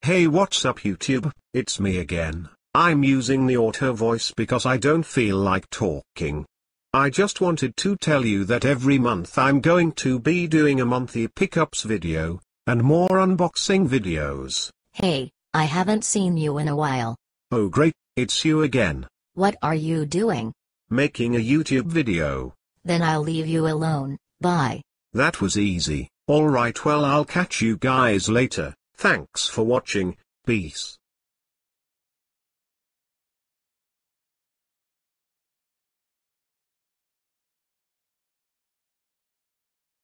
Hey, what's up YouTube, it's me again. I'm using the auto voice because I don't feel like talking. I just wanted to tell you that every month I'm going to be doing a monthly pickups video, and more unboxing videos. Hey, I haven't seen you in a while. Oh great, it's you again. What are you doing? Making a YouTube video. Then I'll leave you alone, bye. That was easy. Alright, well, I'll catch you guys later. Thanks for watching, peace.